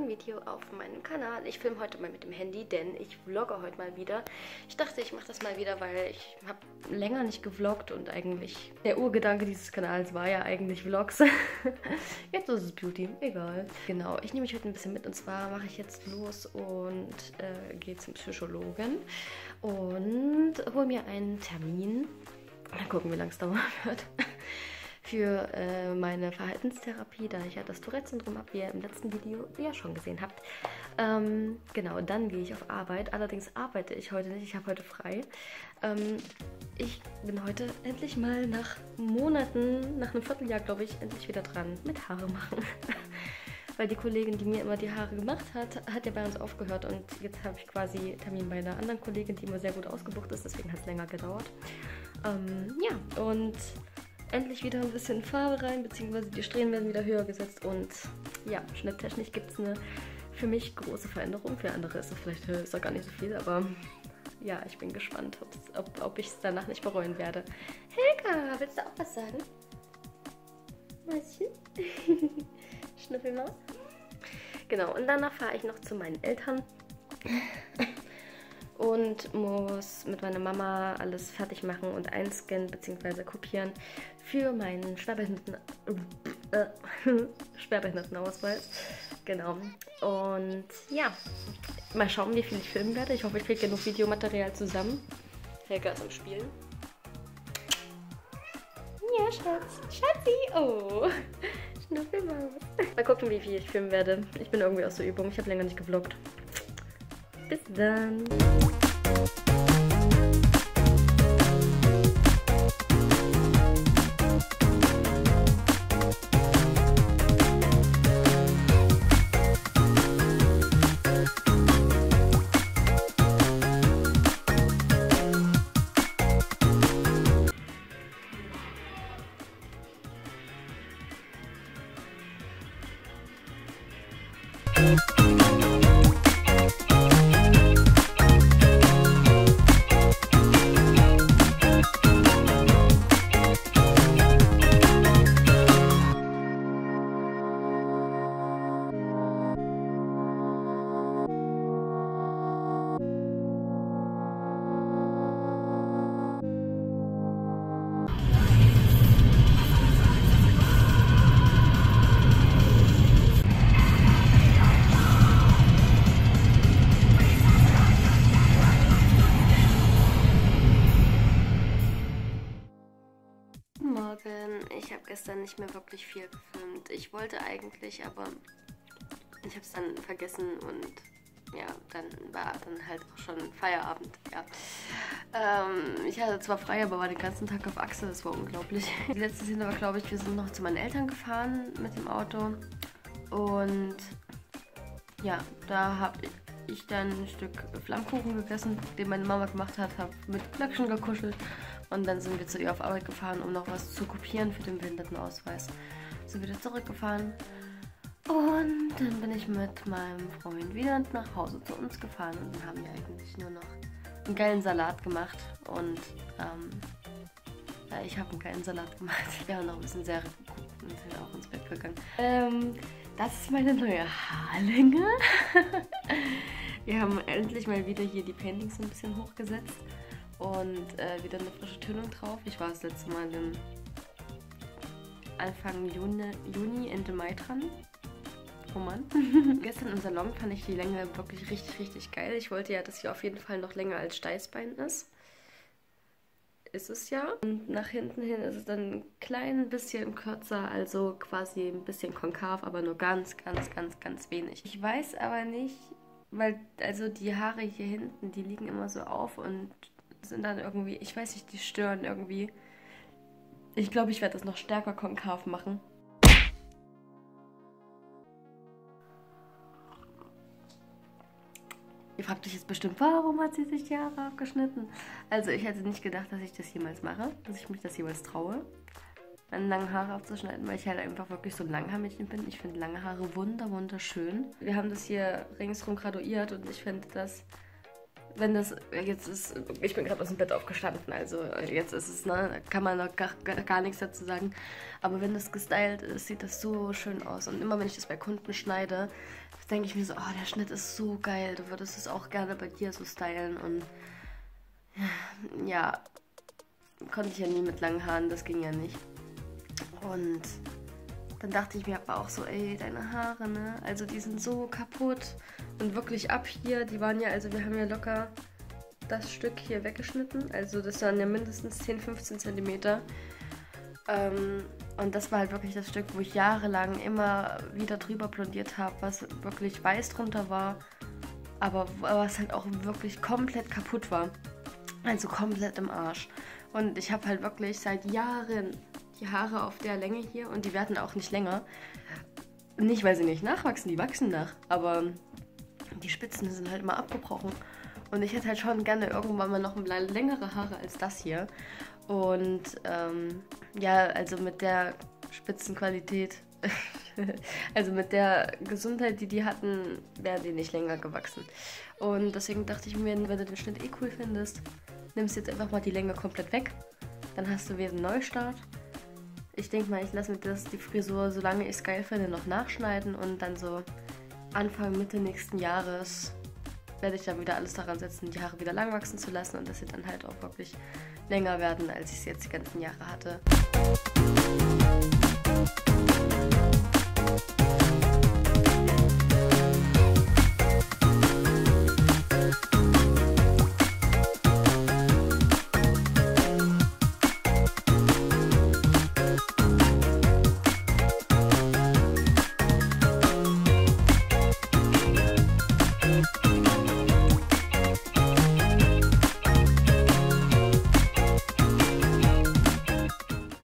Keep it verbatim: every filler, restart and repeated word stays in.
neuen Video auf meinem Kanal. Ich filme heute mal mit dem Handy, denn ich vlogge heute mal wieder. Ich dachte, ich mache das mal wieder, weil ich habe länger nicht gevloggt und eigentlich der Urgedanke dieses Kanals war ja eigentlich Vlogs. Jetzt ist es Beauty, egal. Genau, ich nehme mich heute ein bisschen mit und zwar mache ich jetzt los und äh, gehe zum Psychologen und hole mir einen Termin. Mal gucken, wie lange es dauern wird. Für äh, meine Verhaltenstherapie, da ich ja das Tourette-Syndrom habe, wie ihr im letzten Video ja schon gesehen habt. Ähm, genau, dann gehe ich auf Arbeit. Allerdings arbeite ich heute nicht, ich habe heute frei. Ähm, ich bin heute endlich mal nach Monaten, nach einem Vierteljahr, glaube ich, endlich wieder dran mit Haare machen. Weil die Kollegin, die mir immer die Haare gemacht hat, hat ja bei uns aufgehört und jetzt habe ich quasi Termin bei einer anderen Kollegin, die immer sehr gut ausgebucht ist, deswegen hat es länger gedauert. Ähm, ja, und endlich wieder ein bisschen Farbe rein, beziehungsweise die Strähnen werden wieder höher gesetzt und ja, schnitttechnisch gibt es eine für mich große Veränderung. Für andere ist es vielleicht ist auch gar nicht so viel, aber ja, ich bin gespannt, ob, ob ich es danach nicht bereuen werde. Helga, willst du auch was sagen? Mäuschen? Schnüffelmaus? Genau, und danach fahre ich noch zu meinen Eltern und muss mit meiner Mama alles fertig machen und einscannen bzw. kopieren für meinen Schwerbehinderten, äh, Schwerbehindertenausweis. Genau. Und ja, mal schauen, wie viel ich filmen werde. Ich hoffe, ich kriege genug Videomaterial zusammen. Helga ist am Spielen. Ja, Schatz. Schatzi. Oh. Schnuffelmaus. Mal gucken, wie viel ich filmen werde. Ich bin irgendwie aus der Übung. Ich habe länger nicht gevloggt. Bis dann. Morgen. Ich habe gestern nicht mehr wirklich viel gefilmt. Ich wollte eigentlich, aber ich habe es dann vergessen und ja, dann war dann halt auch schon Feierabend. Ja. Ähm, ich hatte zwar frei, aber war den ganzen Tag auf Achse, das war unglaublich. Die letzte Szene war, glaube ich, wir sind noch zu meinen Eltern gefahren mit dem Auto und ja, da habe ich ich dann ein Stück Flammkuchen gegessen, den meine Mama gemacht hat, habe mit Glöckchen gekuschelt und dann sind wir zu ihr auf Arbeit gefahren, um noch was zu kopieren für den Behindertenausweis. Sind wieder zurückgefahren und dann bin ich mit meinem Freund wieder nach Hause zu uns gefahren und dann haben wir eigentlich nur noch einen geilen Salat gemacht und ähm, ja, ich habe einen geilen Salat gemacht. Wir haben noch ein bisschen Serie geguckt und sind auch ins Bett gegangen. Ähm, das ist meine neue Haarlänge. Wir haben endlich mal wieder hier die Paintings ein bisschen hochgesetzt und äh, wieder eine frische Tönung drauf. Ich war das letzte Mal im Anfang Juni, Juni, Ende Mai dran. Oh Mann. Gestern im Salon fand ich die Länge wirklich richtig, richtig geil. Ich wollte ja, dass sie auf jeden Fall noch länger als Steißbein ist. Ist es ja. Und nach hinten hin ist es dann ein klein bisschen kürzer, also quasi ein bisschen konkav, aber nur ganz, ganz, ganz, ganz wenig. Ich weiß aber nicht, weil also die Haare hier hinten, die liegen immer so auf und sind dann irgendwie, ich weiß nicht, die stören irgendwie. Ich glaube, ich werde das noch stärker konkav machen. Ihr fragt euch jetzt bestimmt, warum hat sie sich die Haare abgeschnitten? Also ich hätte nicht gedacht, dass ich das jemals mache, dass ich mich das jemals traue, meine langen Haare abzuschneiden, weil ich halt einfach wirklich so ein Langhaarmädchen bin. Ich finde lange Haare wunder, wunderschön. Wir haben das hier ringsrum graduiert und ich finde das wenn das, jetzt ist, ich bin gerade aus dem Bett aufgestanden, also jetzt ist es, ne, da kann man noch gar, gar nichts dazu sagen. Aber wenn das gestylt ist, sieht das so schön aus. Und immer wenn ich das bei Kunden schneide, denke ich mir so, oh, der Schnitt ist so geil, du würdest es auch gerne bei dir so stylen. Und ja, konnte ich ja nie mit langen Haaren, das ging ja nicht. Und dann dachte ich mir aber auch so, ey, deine Haare, ne? Also die sind so kaputt. Und wirklich ab hier, die waren ja, also wir haben ja locker das Stück hier weggeschnitten. Also das waren ja mindestens zehn, fünfzehn Zentimeter. Ähm, und das war halt wirklich das Stück, wo ich jahrelang immer wieder drüber blondiert habe, was wirklich weiß drunter war. Aber was halt auch wirklich komplett kaputt war. Also komplett im Arsch. Und ich habe halt wirklich seit Jahren die Haare auf der Länge hier und die werden auch nicht länger. Nicht, weil sie nicht nachwachsen, die wachsen nach, aber die Spitzen sind halt immer abgebrochen. Und ich hätte halt schon gerne irgendwann mal noch längere Haare als das hier. Und ähm, ja, also mit der Spitzenqualität, also mit der Gesundheit, die die hatten, wären die nicht länger gewachsen. Und deswegen dachte ich mir, wenn du den Schnitt eh cool findest, nimmst jetzt einfach mal die Länge komplett weg. Dann hast du wieder einen Neustart. Ich denke mal, ich lasse mir das, die Frisur, solange ich es geil finde, noch nachschneiden und dann so Anfang, Mitte nächsten Jahres werde ich dann wieder alles daran setzen, die Haare wieder lang wachsen zu lassen und dass sie dann halt auch wirklich länger werden, als ich es jetzt die ganzen Jahre hatte.